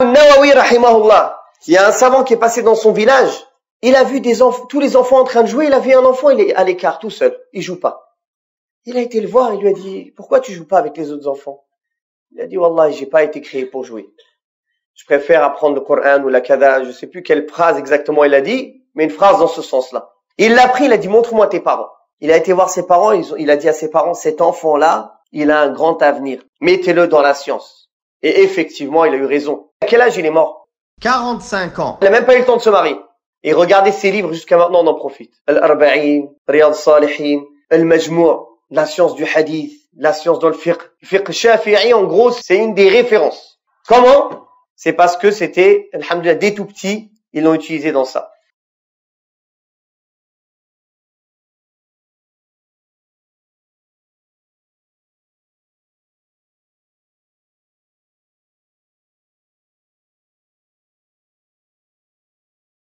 Nawawi rahimahullah, il y a un savant qui est passé dans son village, il a vu tous les enfants en train de jouer, il a vu un enfant, il est à l'écart tout seul, il joue pas. Il a été le voir, il lui a dit, pourquoi tu joues pas avec les autres enfants? Il a dit, Wallah, j'ai pas été créé pour jouer. Je préfère apprendre le Coran ou la Kada, je sais plus quelle phrase exactement il a dit, mais une phrase dans ce sens-là. Il l'a pris, il a dit, montre-moi tes parents. Il a été voir ses parents, il a dit à ses parents, cet enfant-là, il a un grand avenir. Mettez-le dans la science. Et effectivement, il a eu raison. À quel âge il est mort? 45 ans. Il n'a même pas eu le temps de se marier. Et regardez ses livres jusqu'à maintenant, on en profite. Al-Arba'in, Riyad Salihin, Al-Majmou', la science du hadith, la science dans le fiqh. Le fiqh shafi'i, en gros, c'est une des références. Comment? C'est parce que c'était, alhamdoulilah, dès tout petit, ils l'ont utilisé dans ça.